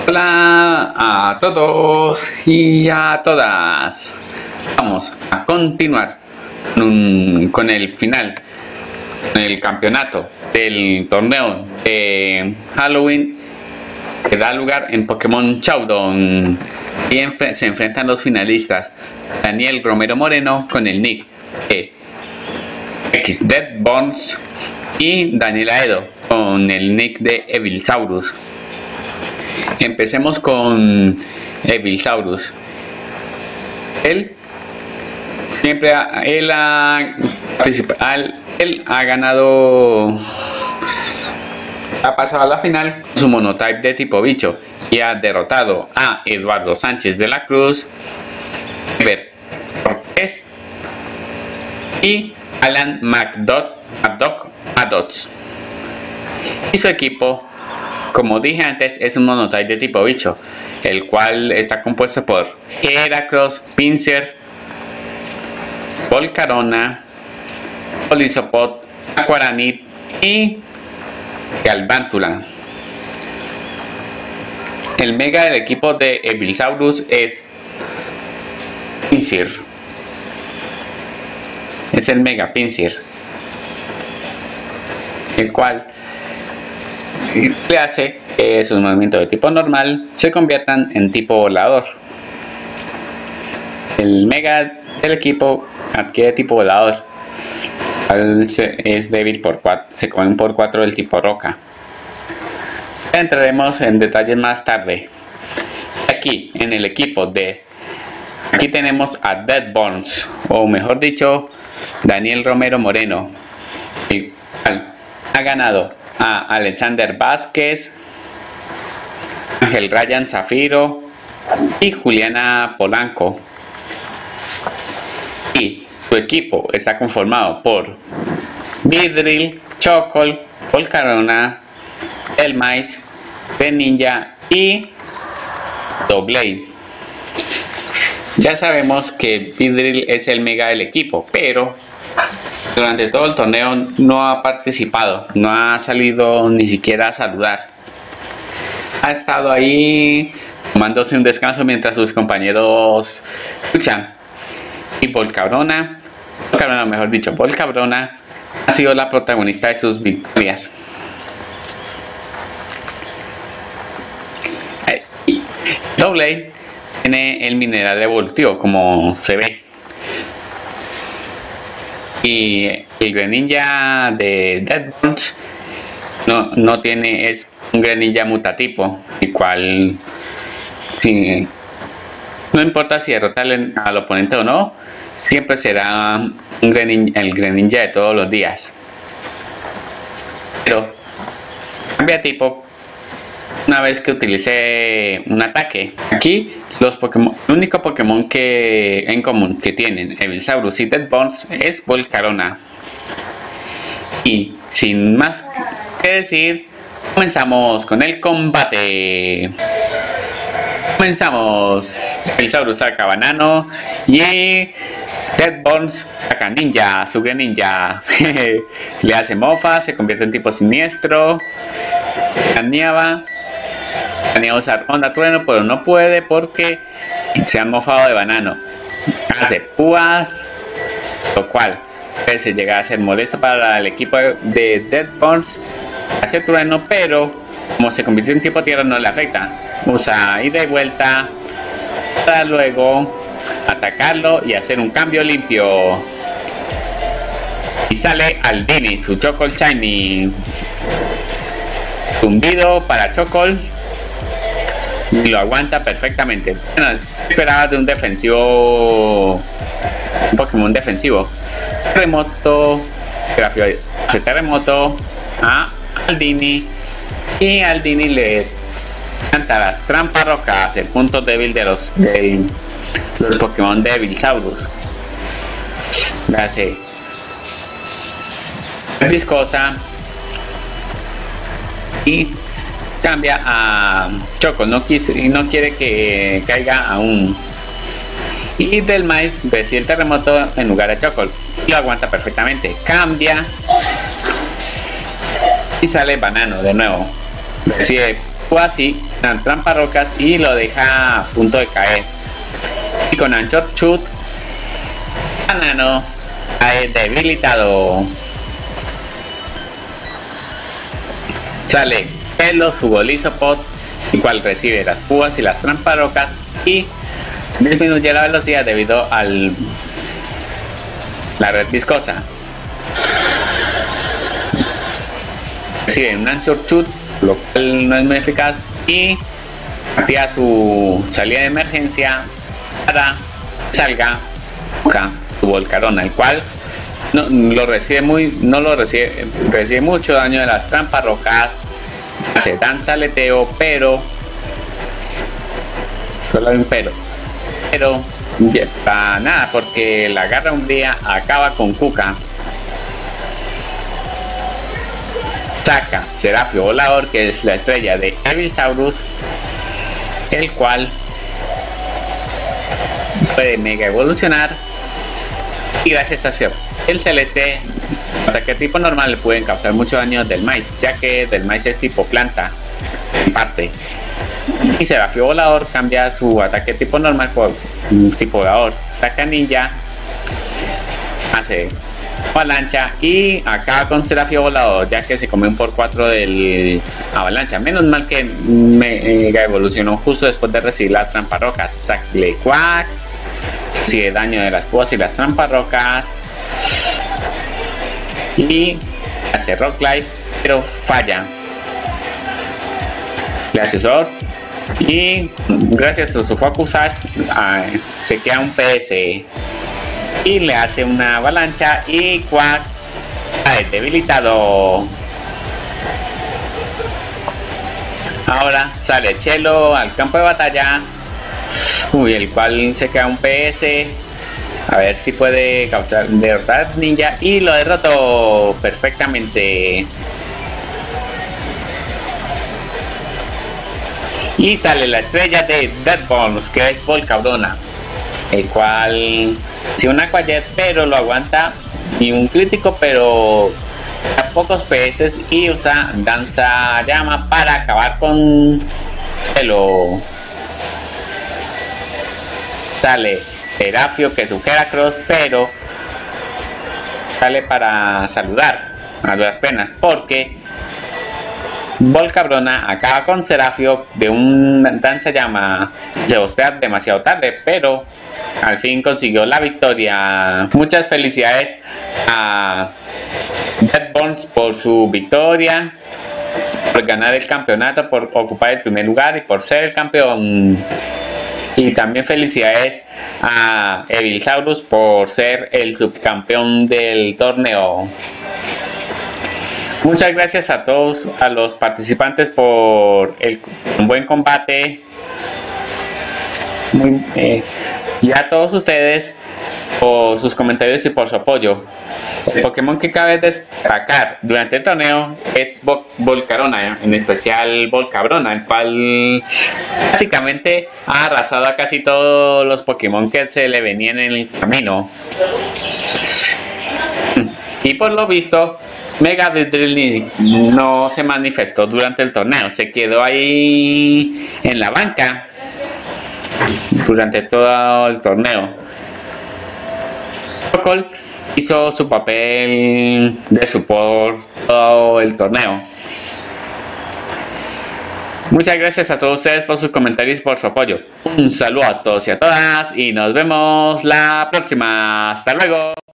Hola a todos y a todas. Vamos a continuar con el final, con el campeonato del torneo de Halloween que da lugar en Pokémon Showdown. Y se enfrentan los finalistas Daniel Romero Moreno con el nick de XDeadBones y Daniela Edo con el nick de Evilsaurus. Empecemos con Evilsaurus. Él ha ganado, ha pasado a la final su monotype de tipo bicho y ha derrotado a Eduardo Sánchez de la Cruz, Ever Cortés y Alan Maddox. Y su equipo, como dije antes, es un monotype de tipo bicho, el cual está compuesto por Heracross, Pinsir, Volcarona, Polisopod, Aquaranid y Galvantula. El mega del equipo de Evilsaurus es Pinsir. Es el mega Pinsir, el cual le hace que sus movimientos de tipo normal se conviertan en tipo volador. El mega del equipo adquiere tipo volador, es débil por 4, se comen por 4 del tipo roca. Entraremos en detalles más tarde. Aquí en el equipo aquí tenemos a Deadbones, o mejor dicho, Daniel Romero Moreno, el cual ha ganado a Alexander Vázquez, Ángel Ryan Zafiro y Juliana Polanco. Y su equipo está conformado por Vidril, Chocol, Volcarona, Elmais, Greninja y Doublade. Ya sabemos que Vidril es el mega del equipo, pero durante todo el torneo no ha participado, no ha salido ni siquiera a saludar. Ha estado ahí tomándose un descanso mientras sus compañeros luchan. Y Volcabrona, Volcabrona ha sido la protagonista de sus victorias. Doublade tiene el mineral evolutivo, como se ve. Y el Greninja de Deadbones no tiene, es un Greninja mutatipo, el cual no importa si derrotarle al oponente o no, siempre será el Greninja de todos los días. Pero cambia tipo una vez que utilice un ataque. Aquí el único Pokémon en común que tienen Evilsaurus y Deadbones es Volcarona. Y sin más que decir, comenzamos con el combate. Comenzamos. Evilsaurus saca Banano y Deadbones saca Ninja, su Greninja. Le hace mofa, se convierte en tipo siniestro. Planea usar Onda Trueno, pero no puede porque se han mofado de Banano. Hace púas, lo cual se llega a ser molesto para el equipo de Deadbones. Hace trueno, pero como se convirtió en tipo tierra no le afecta. Usa ida y vuelta para luego atacarlo y hacer un cambio limpio. Y sale Aldini, su Chocol Shiny. Zumbido para Chocol y lo aguanta perfectamente. Bueno, esperaba de un Pokémon defensivo. Terremoto, hace terremoto a Aldini y Aldini le canta las trampas rocas, el punto débil de los Pokémon de Evilsaurus. Le hace viscosa y cambia a Choco, no quiere que caiga aún. Y del maíz recibe el terremoto en lugar de Choco y lo aguanta perfectamente. Cambia y sale Banano de nuevo. Recibe así una trampa rocas y lo deja a punto de caer. Y con Anchor Shoot, Banano cae debilitado. Sale Pelo, su Golizopod, el cual recibe las púas y las trampas rocas y disminuye la velocidad debido a la red viscosa. Recibe un Anchor Shoot, lo cual no es muy eficaz, y activa su salida de emergencia para que salga su Volcarona, el cual recibe mucho daño de las trampas rocas, hace danza aleteo, pero solo hay un pero para nada, porque la garra umbría acaba con Kuka. Saca Serafio Volador, que es la estrella de Evilsaurus, el cual puede mega evolucionar, y gracias a ser el celeste, ataque tipo normal le pueden causar mucho daño del maíz, ya que del maíz es tipo planta en parte, y Serafio Volador cambia su ataque tipo normal por tipo volador. Ataca ninja, hace avalancha y acaba con Serafio Volador, ya que se come un por 4 del avalancha. Menos mal que mega evolucionó justo después de recibir las trampas rocas. Sacle Quack, recibe daño de las púas y las trampas rocas y hace Rock Slide, pero falla. Le hace Sword y gracias a su Focus Sash se queda un PS y le hace una avalancha y Quack cae debilitado. Ahora sale Chelo al campo de batalla, el cual se queda un PS, a ver si puede derrotar ninja, y lo derrotó perfectamente. Y sale la estrella de Deadbones, que es Volcabrona, el cual si un Aquajet, pero lo aguanta, y un crítico, pero a pocos PS, y usa danza llama para acabar con Pelo. Sale Serafio, que es un Heracross, pero sale para saludar a duras penas, porque Volcabrona acaba con Serafio de un danza llama. Se hostea demasiado tarde, pero al fin consiguió la victoria. Muchas felicidades a Deadbones por su victoria, por ganar el campeonato, por ocupar el primer lugar y por ser el campeón. Y también felicidades a Evilsaurus por ser el subcampeón del torneo. Muchas gracias a todos, a los participantes, por un buen combate, y a todos ustedes por sus comentarios y por su apoyo. El Pokémon que cabe destacar durante el torneo es Volcarona, en especial Volcabrona, el cual prácticamente ha arrasado a casi todos los Pokémon que se le venían en el camino. Y por lo visto, Mega Drill no se manifestó durante el torneo, se quedó ahí en la banca durante todo el torneo. Protocol hizo su papel de support todo el torneo. Muchas gracias a todos ustedes por sus comentarios y por su apoyo. Un saludo a todos y a todas y nos vemos la próxima. Hasta luego.